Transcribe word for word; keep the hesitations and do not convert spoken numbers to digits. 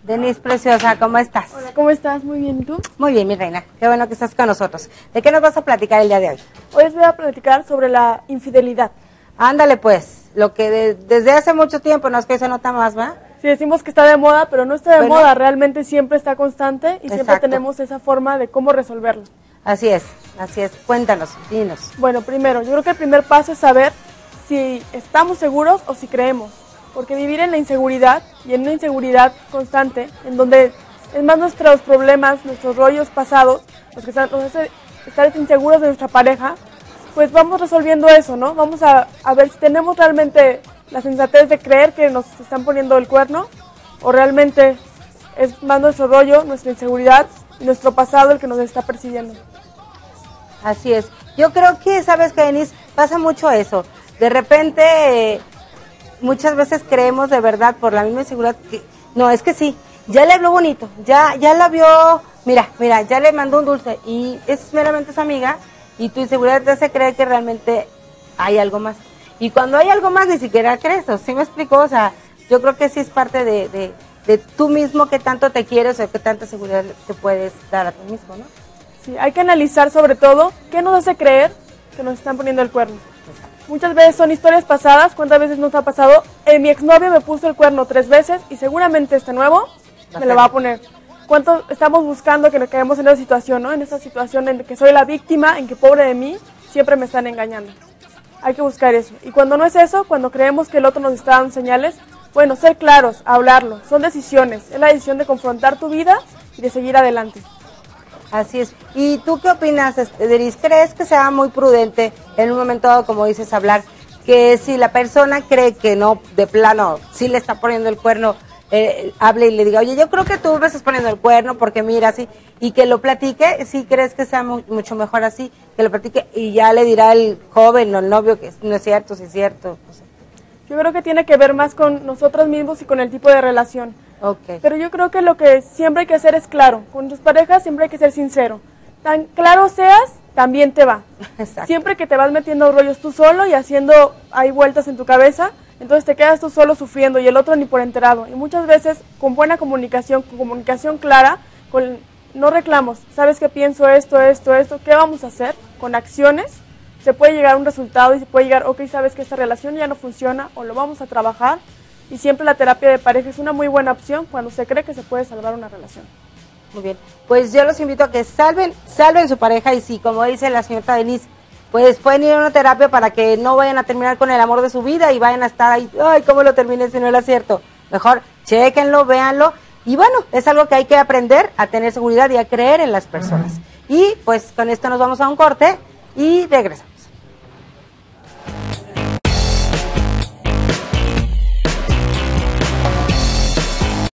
Denise, preciosa, ¿cómo estás? Hola, ¿cómo estás? Muy bien, ¿y tú? Muy bien, mi reina. Qué bueno que estás con nosotros. ¿De qué nos vas a platicar el día de hoy? Hoy les voy a platicar sobre la infidelidad. Ándale, pues. Lo que de- desde hace mucho tiempo, no es que hoy se nota más, ¿va? Si decimos que está de moda, pero no está de Bueno. moda, realmente siempre está constante y siempre Exacto. tenemos esa forma de cómo resolverlo. Así es, así es. Cuéntanos, dinos. Bueno, primero, yo creo que el primer paso es saber si estamos seguros o si creemos. Porque vivir en la inseguridad y en una inseguridad constante, en donde es más nuestros problemas, nuestros rollos pasados, los que están- nos hace estar inseguros de nuestra pareja, pues vamos resolviendo eso, ¿no? Vamos a, a ver si tenemos realmente la sensatez de creer que nos están poniendo el cuerno o realmente es más nuestro rollo, nuestra inseguridad y nuestro pasado el que nos está persiguiendo. Así es. Yo creo que, ¿sabes qué, Denise? Pasa mucho eso. De repente, eh, muchas veces creemos de verdad por la misma inseguridad que, no, es que sí, ya le habló bonito, ya, ya la vio, mira, mira, ya le mandó un dulce y es meramente su amiga y tu inseguridad te hace creer que realmente hay algo más. Y cuando hay algo más ni siquiera crees, ¿sí me explico? O sea, yo creo que sí es parte de, de, de tú mismo que tanto te quieres o que tanta seguridad te puedes dar a ti mismo, ¿no? Sí, hay que analizar sobre todo qué nos hace creer que nos están poniendo el cuerno. Muchas veces son historias pasadas, ¿cuántas veces nos ha pasado? Eh, mi exnovio me puso el cuerno tres veces y seguramente este nuevo me lo va a poner. ¿Cuánto estamos buscando que nos quedemos en esa situación, ¿no? En esa situación en que soy la víctima, en que pobre de mí, siempre me están engañando. Hay que buscar eso. Y cuando no es eso, cuando creemos que el otro nos está dando señales, bueno, ser claros, hablarlo, son decisiones. Es la decisión de confrontar tu vida y de seguir adelante. Así es. ¿Y tú qué opinas, este, Denise? ¿Crees que sea muy prudente en un momento dado, como dices, hablar, que si la persona cree que no, de plano, sí le está poniendo el cuerno, eh, hable y le diga, oye, yo creo que tú me estás poniendo el cuerno porque mira, así, y que lo platique? ¿Sí crees que sea mu mucho mejor así? Que lo platique y ya le dirá el joven o el novio que no es cierto, sí es cierto. No sé. Yo creo que tiene que ver más con nosotros mismos y con el tipo de relación. Okay. Pero yo creo que lo que siempre hay que hacer es claro. Con tus parejas siempre hay que ser sincero. Tan claro seas, también te va. Exacto. Siempre que te vas metiendo rollos tú solo y haciendo ahí vueltas en tu cabeza, entonces te quedas tú solo sufriendo y el otro ni por enterado. Y muchas veces con buena comunicación, con comunicación clara, con no reclamos. ¿Sabes qué pienso esto, esto, esto? ¿Qué vamos a hacer? Con acciones se puede llegar a un resultado y se puede llegar, ok, sabes que esta relación ya no funciona o lo vamos a trabajar. Y siempre la terapia de pareja es una muy buena opción cuando se cree que se puede salvar una relación. Muy bien, pues yo los invito a que salven, salven su pareja y sí, como dice la señorita Denise, pues pueden ir a una terapia para que no vayan a terminar con el amor de su vida y vayan a estar ahí, ay, ¿cómo lo terminé si no era cierto? Mejor chéquenlo, véanlo y bueno, es algo que hay que aprender a tener seguridad y a creer en las personas. Y pues con esto nos vamos a un corte y regresamos.